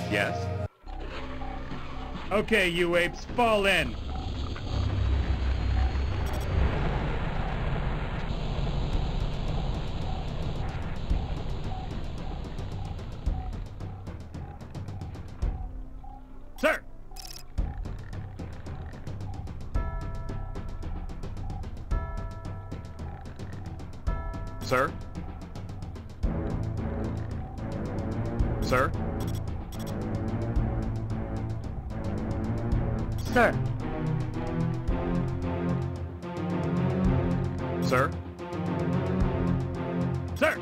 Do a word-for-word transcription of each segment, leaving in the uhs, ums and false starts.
Yes? Okay, you apes, fall in. Sir! Sir? Sir? Sir. Sir? Sir!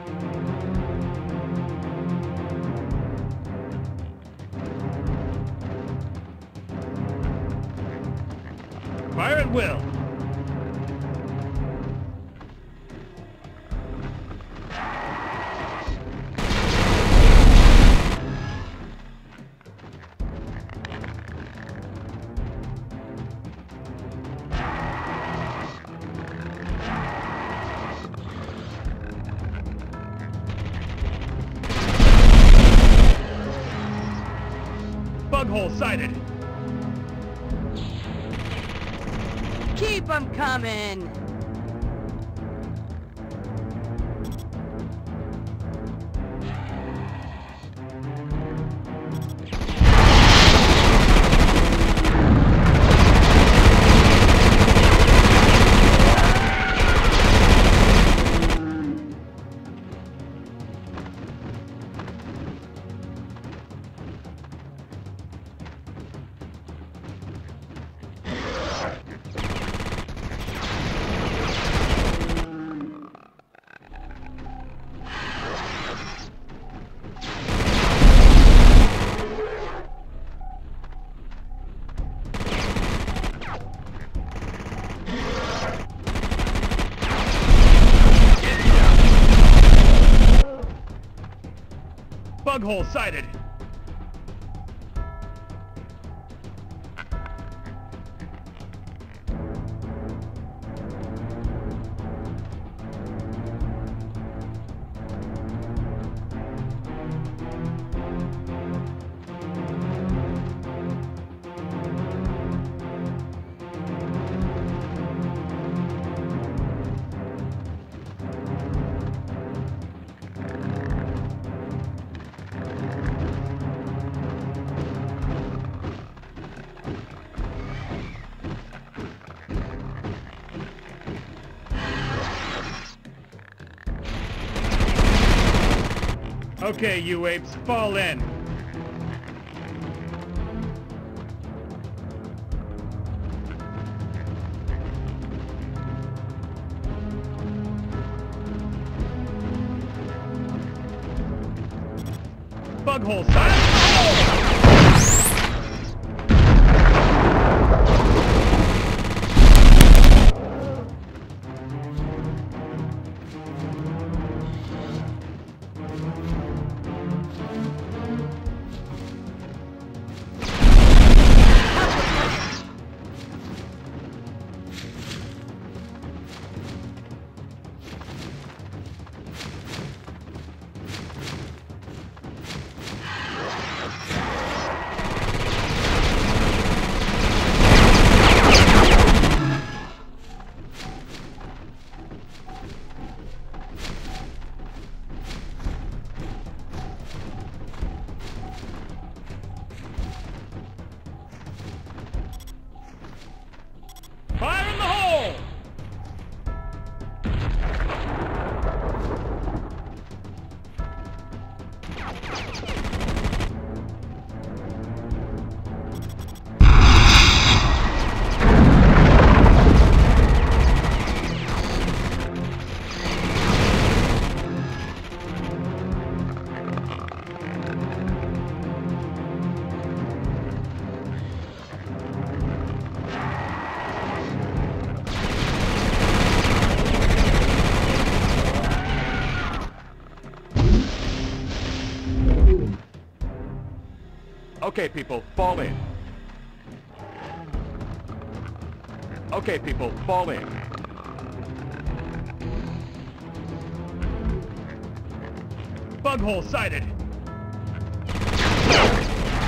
Fire at will! Bug hole sighted! Keep them coming! Bug hole sighted! Okay, you apes, fall in. Bug hole sighted! Fire in the hole! Okay, people, fall in. Okay, people, fall in. Bug hole sighted.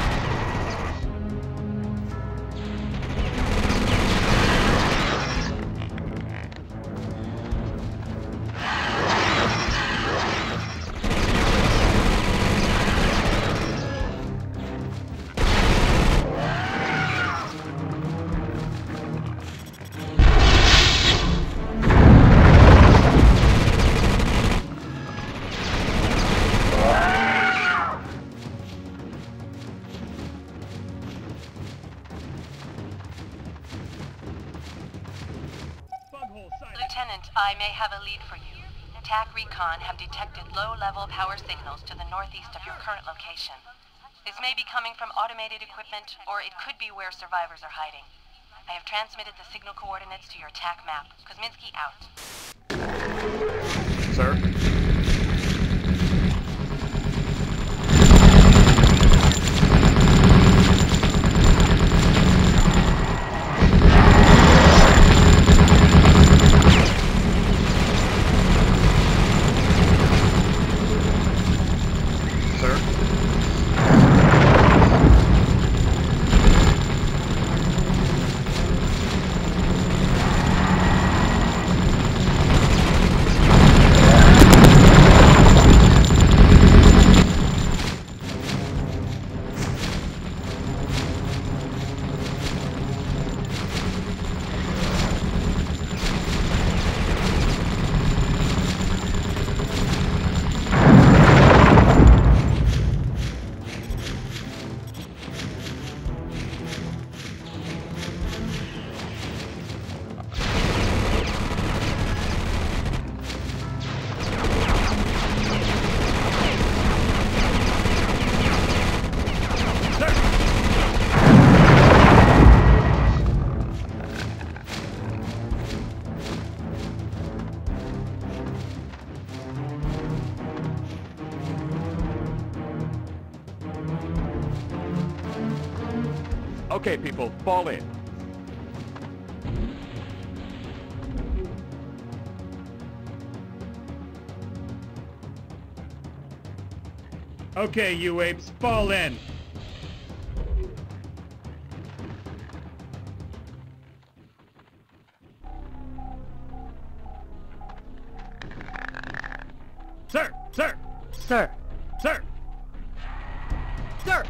Lieutenant, I may have a lead for you. T A C Recon have detected low-level power signals to the northeast of your current location. This may be coming from automated equipment, or it could be where survivors are hiding. I have transmitted the signal coordinates to your T A C map. Kuzminski out. Sir? Okay, people, fall in. Okay, you apes, fall in. Sir! Sir! Sir! Sir! Sir!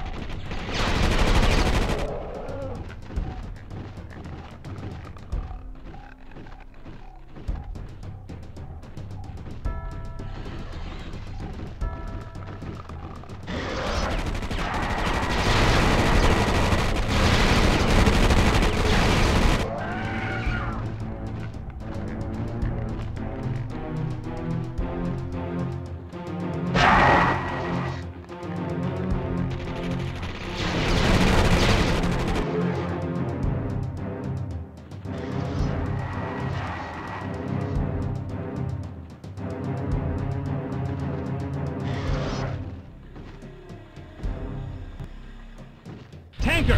Tanker!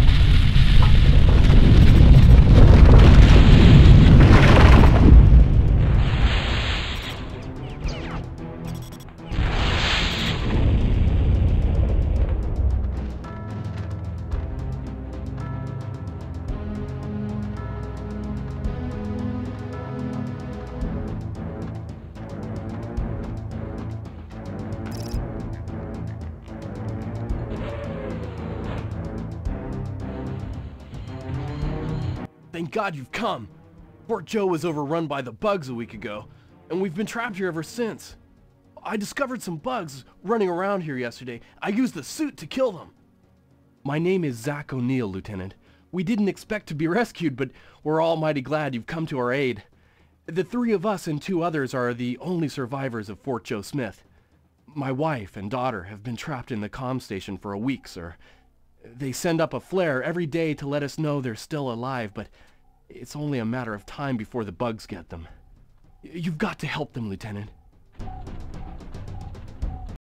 Thank God you've come. Fort Joe was overrun by the bugs a week ago, and we've been trapped here ever since. I discovered some bugs running around here yesterday. I used the suit to kill them. My name is Zach O'Neill, Lieutenant. We didn't expect to be rescued, but we're all mighty glad you've come to our aid. The three of us and two others are the only survivors of Fort Joe Smith. My wife and daughter have been trapped in the comm station for a week, sir. They send up a flare every day to let us know they're still alive, but it's only a matter of time before the bugs get them. You've got to help them, Lieutenant.